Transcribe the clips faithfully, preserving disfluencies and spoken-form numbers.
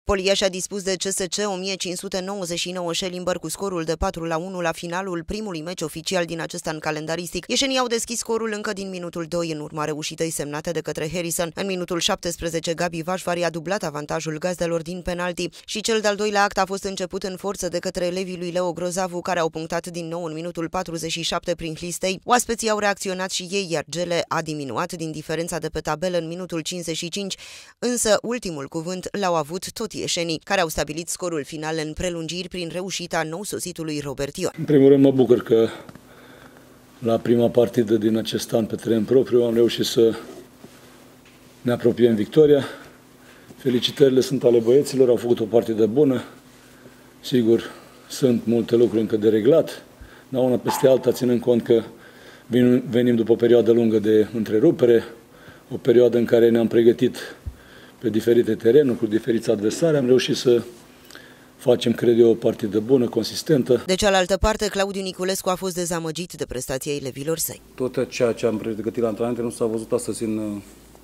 Poliaș a dispus de C S C o mie cinci sute nouăzeci și nouă Schellimber cu scorul de patru la unu la finalul primului meci oficial din acest an calendaristic. Ieșenii au deschis scorul încă din minutul doi în urma reușitei semnate de către Harrison. În minutul șaptesprezece, Gabi Vașvari a dublat avantajul gazdelor din penalti și cel de-al doilea act a fost început în forță de către elevii lui Leo Grozavu, care au punctat din nou în minutul patruzeci și șapte prin Hlistei. Oaspeții au reacționat și ei, iar Gele a diminuat din diferența de pe tabelă în minutul cincizeci și cinci, însă ultimul cuvânt l-au avut tot ieșenii, care au stabilit scorul final în prelungiri prin reușita nou-sositului Robert Ion. În primul rând mă bucur că la prima partidă din acest an pe teren propriu am reușit să ne apropiem victoria. Felicitările sunt ale băieților, au făcut o partidă bună. Sigur, sunt multe lucruri încă de reglat, dar una peste alta, ținând cont că venim după o perioadă lungă de întrerupere, o perioadă în care ne-am pregătit pe diferite terenuri, cu diferiți adversari, am reușit să facem, cred eu, o partidă bună, consistentă. De cealaltă parte, Claudiu Niculescu a fost dezamăgit de prestația elevilor săi. Tot ceea ce am pregătit la antrenamente nu s-a văzut astăzi în,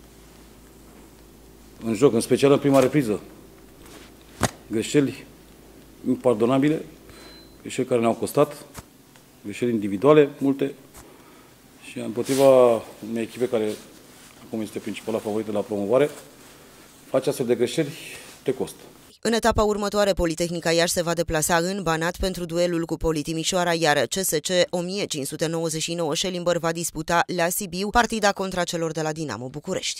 în joc, în special în prima repriză. Greșeli impardonabile, greșeli care ne-au costat, greșeli individuale, multe, și împotriva unei echipe care acum este principala favorită la promovare, face astfel de greșeli, te costă. În etapa următoare, Politehnica Iași se va deplasa în Banat pentru duelul cu Poli Timișoara, iar C S C o mie cinci sute nouăzeci și nouă Schellimber va disputa la Sibiu partida contra celor de la Dinamo București.